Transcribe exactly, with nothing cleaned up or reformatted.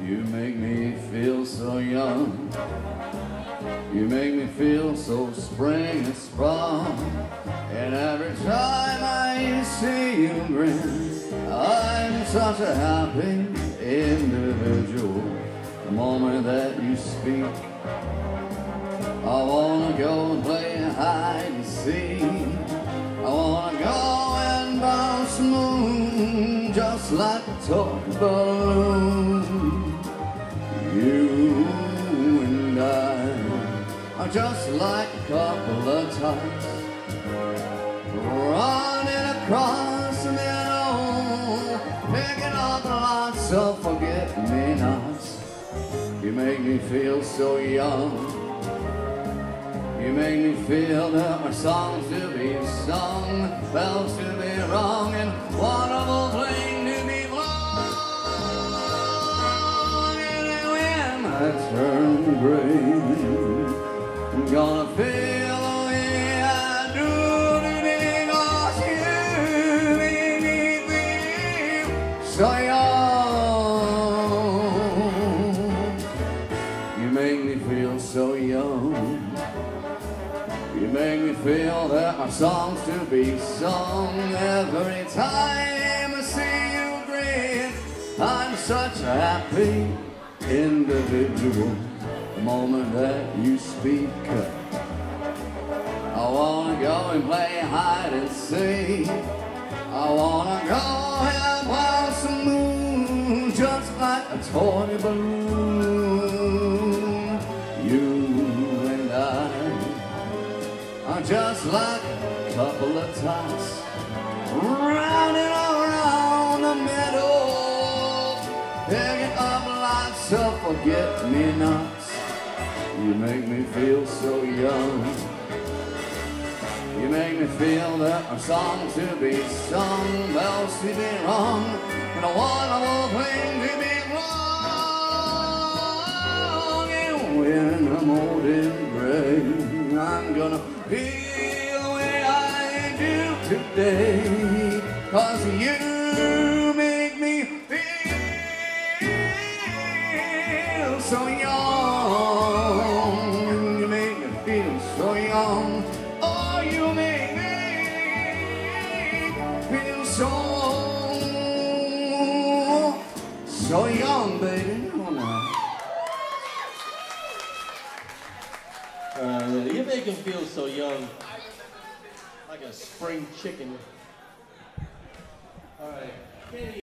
You make me feel so young. You make me feel so spring and sprung. And every time I see you grin, I'm such a happy individual. The moment that you speak, I wanna go and play hide and seek. I wanna go and bounce the moon just like a toy balloon. You and I are just like a couple of tots running across the meadow, picking up lots of forget-me-nots. You make me feel so young. You make me feel that my songs to be sung, bells to be rung, and wonderful fling to be blown. And when I turn gray, I'm gonna feel the way I do today, 'cause you make me feel so young. You make me feel so young. You make me feel that our songs to be sung. Every time I see you grin, I'm such a happy individual. The moment that you speak, I wanna go and play hide and seek. I wanna go and bounce the moon just like a toy balloon. You and I are just like a couple of tots running around the meadow, picking up lots of forget-me-nots. You make me feel so young. You make me feel that our songs to be sung, bells to be rung, and a wonderful thing to be wrong. And when I'm old and gray, I'm gonna feel the way I do today, 'cause you make me feel so young. You make me feel so young. Oh, you make me feel so, so young, baby. Come on now. Uh, you make him feel so young, like a spring chicken. All right.